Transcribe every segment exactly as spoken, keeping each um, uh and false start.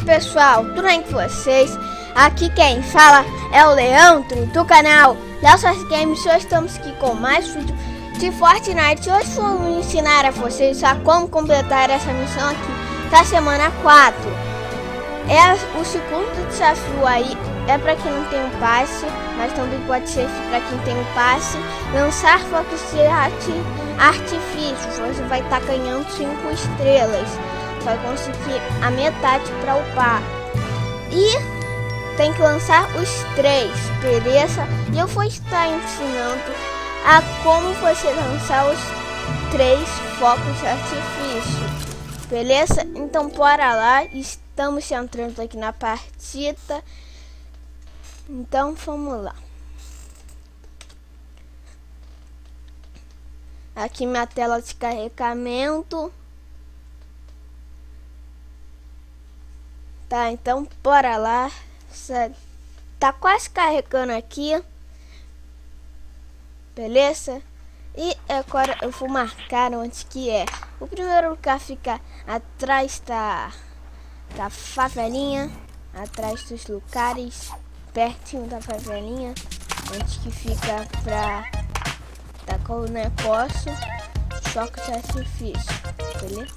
pessoal, tudo bem com vocês? Aqui quem fala é o Leandro do canal Leandro Games. Hoje estamos aqui com mais vídeo de Fortnite. Hoje vou ensinar a vocês a como completar essa missão aqui da semana quatro. É o segundo desafio aí, é para quem não tem um passe, mas também pode ser para quem tem um passe. Lançar fogos de artifício, você vai estar tá ganhando cinco estrelas. Vai conseguir a metade para upar. E tem que lançar os três, beleza? E eu vou estar ensinando a como você lançar os três focos de artifício, beleza? Então bora lá, estamos entrando aqui na partida. Então vamos lá. Aqui minha tela de carregamento. Tá, então bora lá. Tá quase carregando aqui, beleza? E agora eu vou marcar onde que é. O primeiro lugar fica atrás da, da favelinha, atrás dos lugares, pertinho da favelinha, onde que fica pra tacar o negócio, choque de artifício, beleza?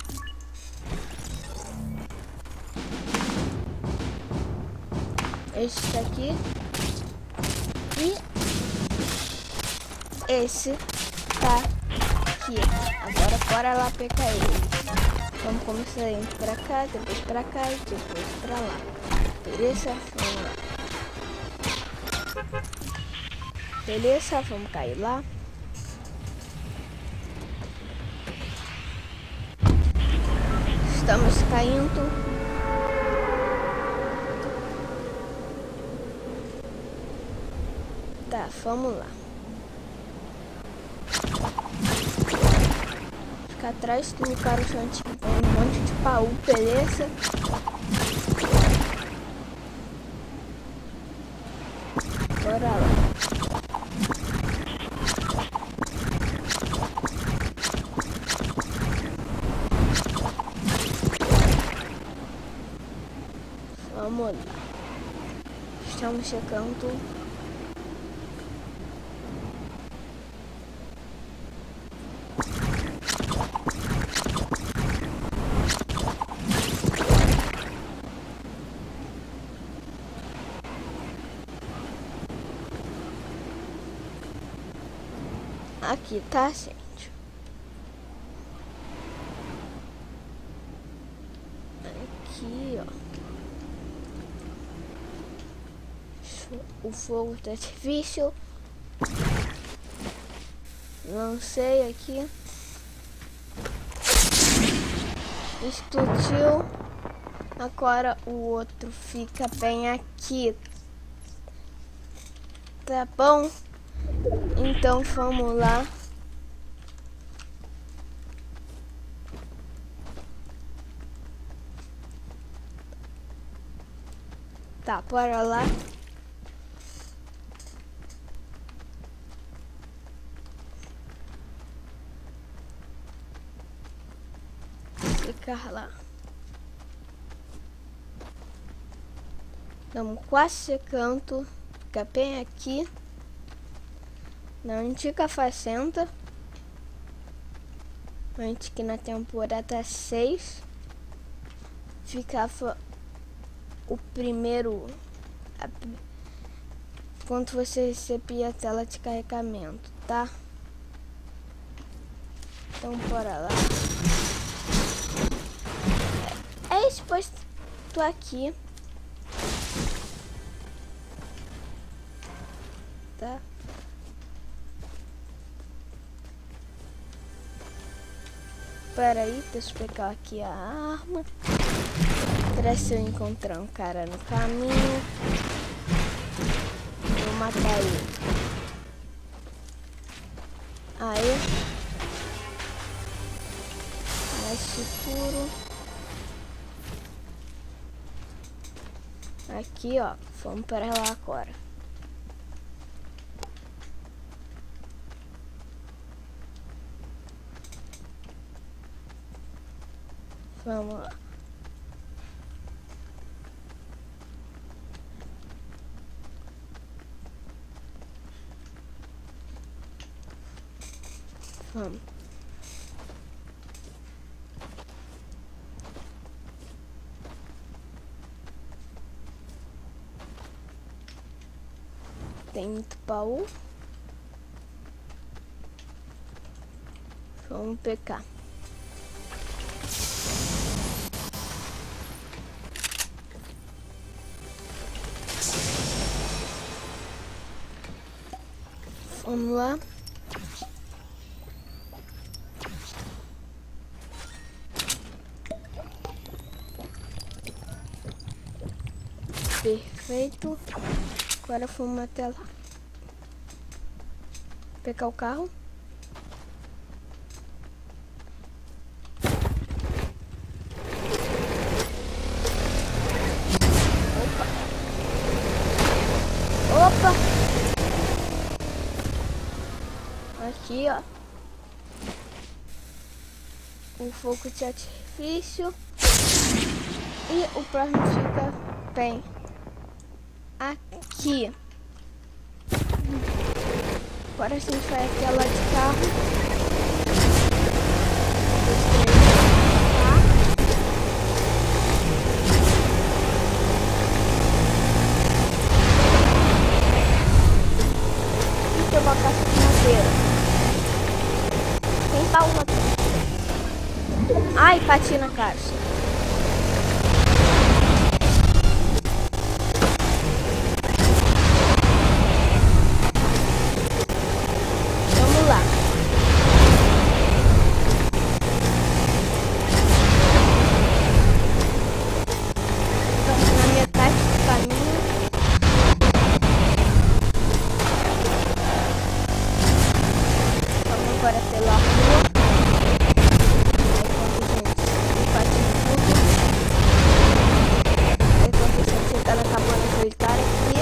Esse aqui e esse tá aqui. Agora bora lá pegar ele. Vamos começar indo pra cá, depois pra cá e depois pra lá. Beleza? Vamos lá. Beleza? Vamos cair lá. Estamos caindo. Tá, vamos lá. Fica atrás do lugar onde tem um monte de baú, beleza? Bora lá. Vamos lá. Estamos chegando. Aqui, tá, gente? Aqui, ó. O fogo de artifício. Lancei aqui. Explodiu. Agora o outro fica bem aqui. Tá bom? Então vamos lá. Tá, bora lá. Ficar lá. Estamos quase chegando. Fica bem aqui. Na antiga fazenda, antes que na temporada seis ficava o primeiro, a, quando você recebia a tela de carregamento, tá? Então bora lá. É isso, pois tô aqui, tá? Pera aí, deixa eu pegar aqui a arma. Pra se eu encontrar um cara no caminho, vou matar ele. Aí, mais seguro. Aqui, ó, vamos para lá agora. Vamos lá. Vamos. Tem muito baú. Vamos pegar. Vamos lá. Perfeito. Agora vamos até lá. Pegar o carro. Opa! Opa! Aqui, ó. O fogo de artifício. E o próximo fica bem aqui. Agora a gente vai até lá de carro. E tem uma caixa de madeira. Tem baú lá dentro. Ai, bati na caixa. Agora pela rua. Aí quando a gente chega na cabana solitária aqui.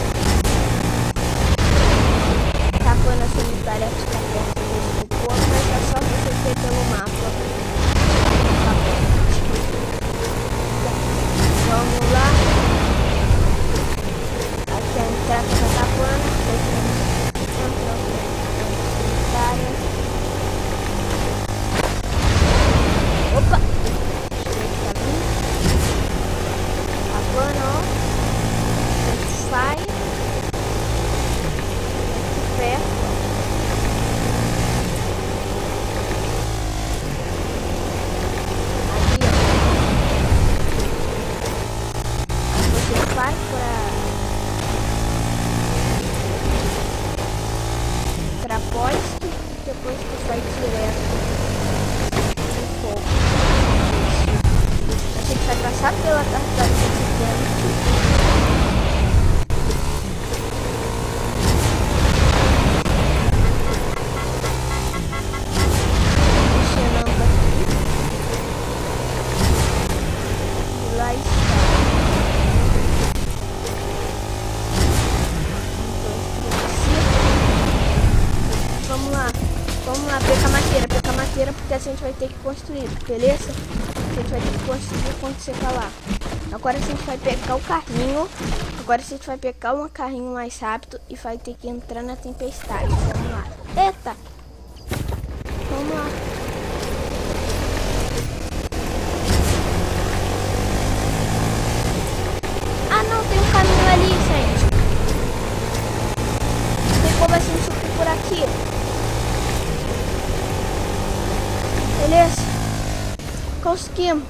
Cabana solitária fica perto desse povo, mas é só você ver pelo mapa. Vamos lá. Aqui é a entrada da cabana. Solitária. Opa! Cabana, ó. A gente sai. Perto. Aqui, ó. Aí você vai pra... pra poste. Depois você vai direto. A gente vai passar pela carta da presidente. Funcionando aqui. E lá está. Vamos lá. Vamos lá, pegar madeira, pegar madeira, porque a gente vai ter que construir, beleza? A gente vai ter que construir quando chegar lá. Agora a gente vai pegar o carrinho. Agora a gente vai pegar um carrinho mais rápido e vai ter que entrar na tempestade. Vamos lá. Eita! Vamos lá. Ah não, tem um caminho ali, gente. Tem como a gente subir por aqui. Beleza? Conseguimos.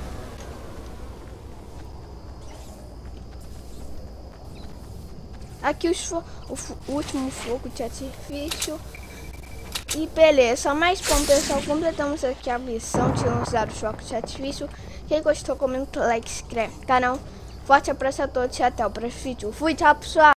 Aqui os fo o, o último fogo de artifício. E beleza, mas bom pessoal, completamos aqui a missão de usar o choque de artifício. Quem gostou, comenta, like, se inscreve no canal. Forte abraço a todos e até o próximo vídeo. Fui, tchau pessoal!